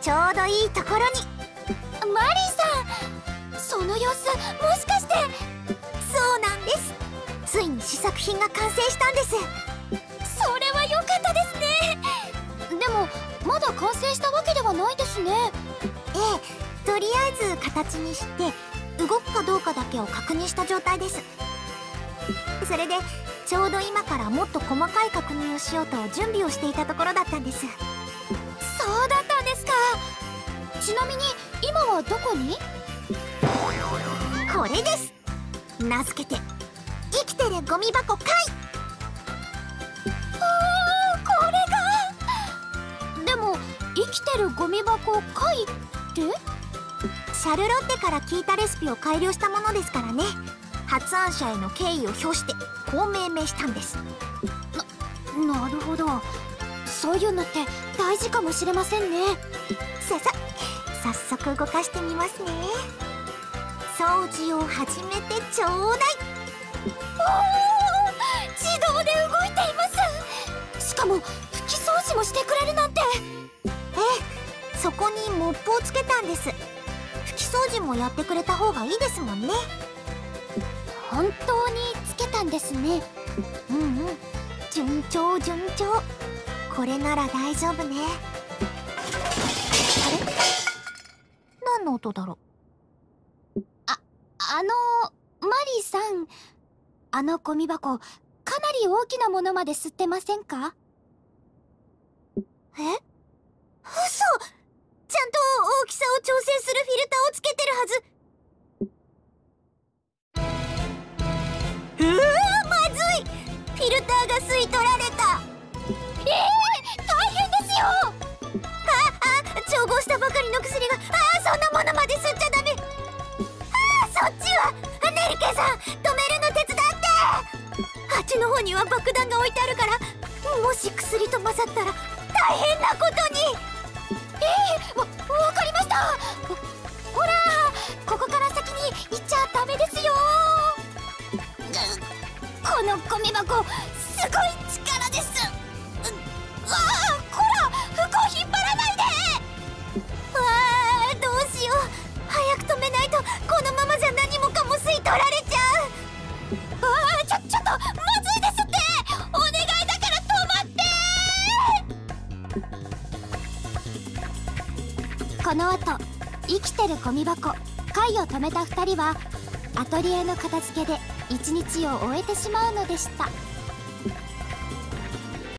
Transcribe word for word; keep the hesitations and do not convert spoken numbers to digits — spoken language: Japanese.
ちょうどいいところに。 マリーさん、その様子もしかして。 そうなんです。ついに試作品が完成したんです。 それは良かったですね。でもまだ完成したわけではないですね。 ええ、とりあえず形にして動くかどうかだけを確認した状態です。それでちょうど今からもっと細かい確認をしようと準備をしていたところだったんです。 そうだったんですか。ちなみに今はどこに？ これです。名付けて生きてるゴミ箱カイ。 あー、これが。でも生きてるゴミ箱カイって？ シャルロッテから聞いたレシピを改良したものですからね。発案者への敬意を表してこう命名したんです。 な、なるほど。そういうのって大事かもしれませんね。 ささ早速動かしてみますね。掃除を始めてちょうだい。 おー、自動で動いています。しかも拭き掃除もしてくれるなんて。 ええ、そこにモップをつけたんです。拭き掃除もやってくれた方がいいですもんね。 本当につけたんですね。 うんうん、順調順調。これなら大丈夫ね。あれ、何の音だろう。 あ、あのマリーさん、あのゴミ箱かなり大きなものまで吸ってませんか？ え？嘘！ちゃんと大きさを調整するフィルターをつけてるはず。うわー、まずい！フィルターが吸い取られた。 えー、大変ですよ。 ああ、調合したばかりの薬が、ああ、そんなものまで吸っちゃダメ。ああ、そっちはネルケさん、止めるの手伝って。あっちの方には爆弾が置いてあるから、もし薬と混ざったら大変なことに。 ええー、わ、わかりました。ほ、ほら、ここから先に行っちゃダメですよ。このゴミ箱すごい力です。うわあ、こら、服を引っ張らないで。 わあ、どうしよう。早く止めないとこのままじゃ何もかも吸い取られちゃう。 ああ、ちょ、ちょっとまずいですって。お願いだから止まって。この後、生きてるゴミ箱貝を止めたふたりはアトリエの片付けで一日を終えてしまうのでした。